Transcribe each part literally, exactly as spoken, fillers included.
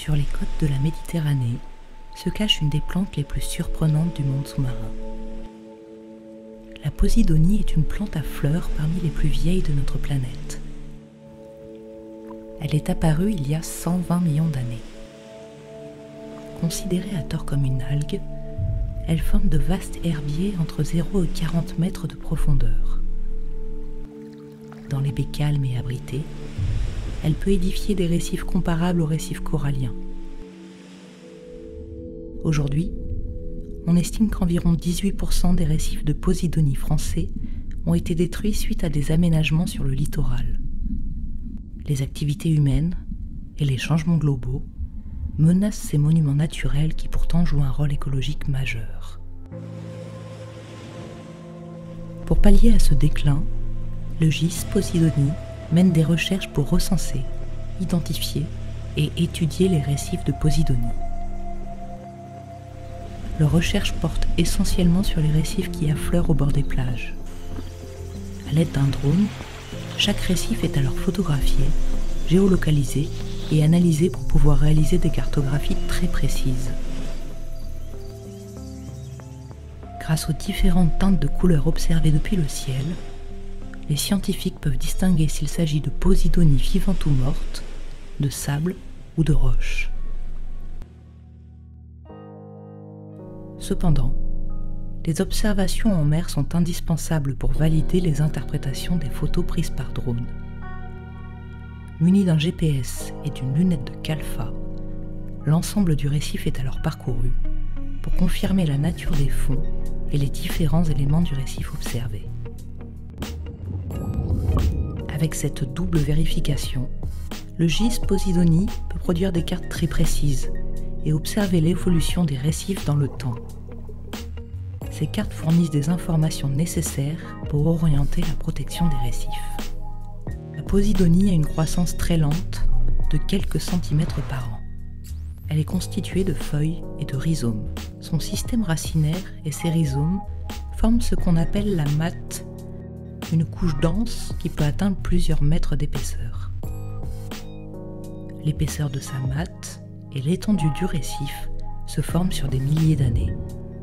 Sur les côtes de la Méditerranée se cache une des plantes les plus surprenantes du monde sous-marin. La Posidonie est une plante à fleurs parmi les plus vieilles de notre planète. Elle est apparue il y a cent vingt millions d'années. Considérée à tort comme une algue, elle forme de vastes herbiers entre zéro et quarante mètres de profondeur. Dans les baies calmes et abritées, elle peut édifier des récifs comparables aux récifs coralliens. Aujourd'hui, on estime qu'environ dix-huit pour cent des récifs de Posidonie français ont été détruits suite à des aménagements sur le littoral. Les activités humaines et les changements globaux menacent ces monuments naturels qui pourtant jouent un rôle écologique majeur. Pour pallier à ce déclin, le G I S Posidonie mène des recherches pour recenser, identifier et étudier les récifs de Posidonie. Leurs recherches portent essentiellement sur les récifs qui affleurent au bord des plages. À l'aide d'un drone, chaque récif est alors photographié, géolocalisé et analysé pour pouvoir réaliser des cartographies très précises. Grâce aux différentes teintes de couleurs observées depuis le ciel, les scientifiques peuvent distinguer s'il s'agit de Posidonie vivante ou morte, de sable ou de roche. Cependant, les observations en mer sont indispensables pour valider les interprétations des photos prises par drone. Muni d'un G P S et d'une lunette de Calfa, l'ensemble du récif est alors parcouru pour confirmer la nature des fonds et les différents éléments du récif observé. Avec cette double vérification, le G I S Posidonie peut produire des cartes très précises et observer l'évolution des récifs dans le temps. Ces cartes fournissent des informations nécessaires pour orienter la protection des récifs. La Posidonie a une croissance très lente de quelques centimètres par an. Elle est constituée de feuilles et de rhizomes. Son système racinaire et ses rhizomes forment ce qu'on appelle la matte, une couche dense qui peut atteindre plusieurs mètres d'épaisseur. L'épaisseur de sa matte et l'étendue du récif se forment sur des milliers d'années.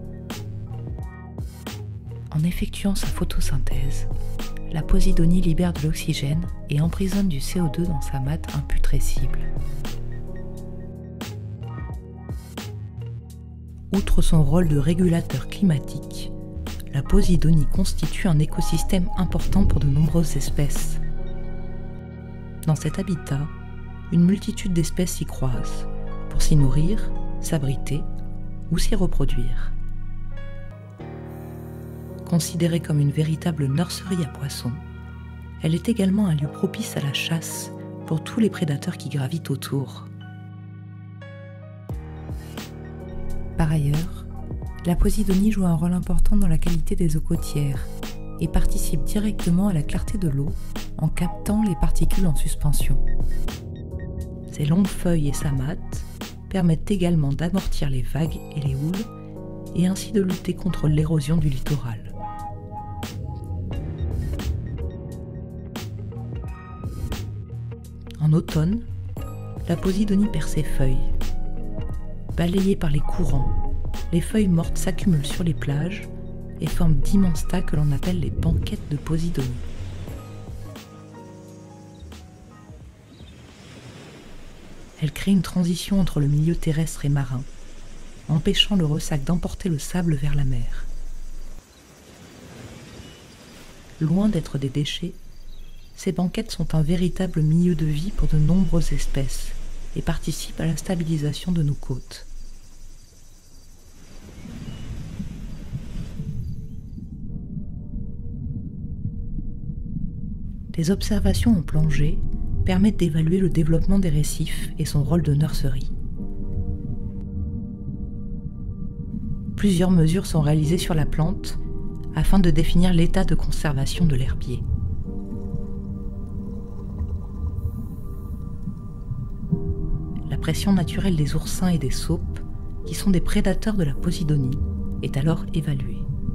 En effectuant sa photosynthèse, la Posidonie libère de l'oxygène et emprisonne du C O deux dans sa matte imputrescible. Outre son rôle de régulateur climatique, la Posidonie constitue un écosystème important pour de nombreuses espèces. Dans cet habitat, une multitude d'espèces s'y croisent pour s'y nourrir, s'abriter ou s'y reproduire. Considérée comme une véritable nurserie à poissons, elle est également un lieu propice à la chasse pour tous les prédateurs qui gravitent autour. Par ailleurs, la Posidonie joue un rôle important dans la qualité des eaux côtières et participe directement à la clarté de l'eau en captant les particules en suspension. Ses longues feuilles et sa matte permettent également d'amortir les vagues et les houles et ainsi de lutter contre l'érosion du littoral. En automne, la Posidonie perd ses feuilles. Balayées par les courants, les feuilles mortes s'accumulent sur les plages et forment d'immenses tas que l'on appelle les banquettes de Posidonie. Elle crée une transition entre le milieu terrestre et marin, empêchant le ressac d'emporter le sable vers la mer. Loin d'être des déchets, ces banquettes sont un véritable milieu de vie pour de nombreuses espèces et participent à la stabilisation de nos côtes. Les observations en plongée permettent d'évaluer le développement des récifs et son rôle de nurserie. Plusieurs mesures sont réalisées sur la plante afin de définir l'état de conservation de l'herbier. La pression naturelle des oursins et des saupes, qui sont des prédateurs de la Posidonie, est alors évaluée.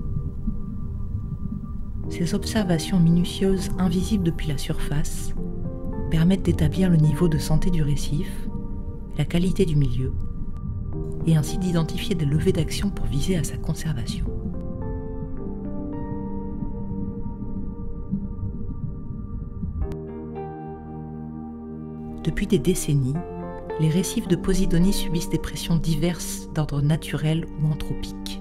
Ces observations minutieuses, invisibles depuis la surface, permettent d'établir le niveau de santé du récif, et la qualité du milieu, et ainsi d'identifier des leviers d'action pour viser à sa conservation. Depuis des décennies, les récifs de Posidonie subissent des pressions diverses d'ordre naturel ou anthropique.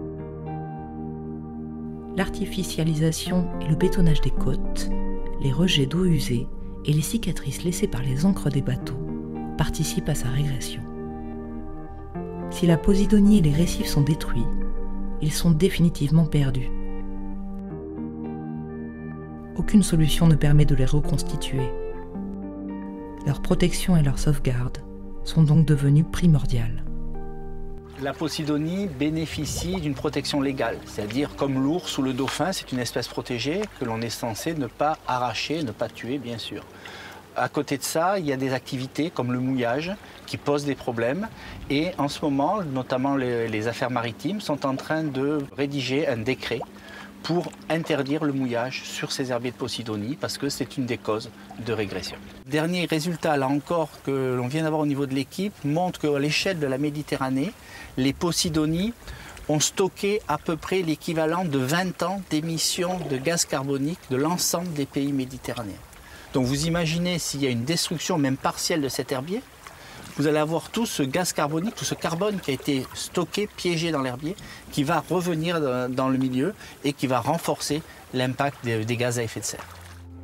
L'artificialisation et le bétonnage des côtes, les rejets d'eau usée et les cicatrices laissées par les ancres des bateaux participent à sa régression. Si la Posidonie et les récifs sont détruits, ils sont définitivement perdus. Aucune solution ne permet de les reconstituer. Leur protection et leur sauvegarde sont donc devenues primordiales. La Posidonie bénéficie d'une protection légale, c'est-à-dire comme l'ours ou le dauphin, c'est une espèce protégée que l'on est censé ne pas arracher, ne pas tuer bien sûr. À côté de ça, il y a des activités comme le mouillage qui posent des problèmes et en ce moment, notamment les, les affaires maritimes sont en train de rédiger un décret pour interdire le mouillage sur ces herbiers de Posidonie parce que c'est une des causes de régression. Dernier résultat, là encore, que l'on vient d'avoir au niveau de l'équipe, montre qu'à l'échelle de la Méditerranée, les Posidonies ont stocké à peu près l'équivalent de vingt ans d'émissions de gaz carbonique de l'ensemble des pays méditerranéens. Donc vous imaginez s'il y a une destruction même partielle de cet herbier, vous allez avoir tout ce gaz carbonique, tout ce carbone qui a été stocké, piégé dans l'herbier, qui va revenir dans le milieu et qui va renforcer l'impact des gaz à effet de serre.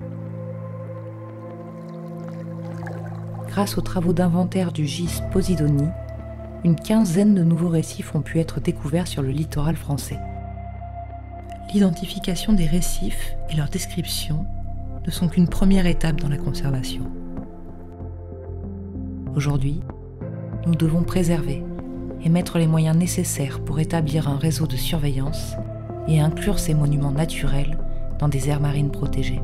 Grâce aux travaux d'inventaire du gisement Posidonie, une quinzaine de nouveaux récifs ont pu être découverts sur le littoral français. L'identification des récifs et leur description ne sont qu'une première étape dans la conservation. Aujourd'hui, nous devons préserver et mettre les moyens nécessaires pour établir un réseau de surveillance et inclure ces monuments naturels dans des aires marines protégées.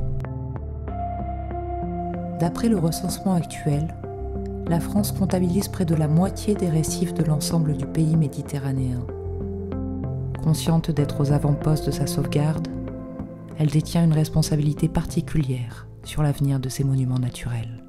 D'après le recensement actuel, la France comptabilise près de la moitié des récifs de l'ensemble du pays méditerranéen. Consciente d'être aux avant-postes de sa sauvegarde, elle détient une responsabilité particulière sur l'avenir de ces monuments naturels.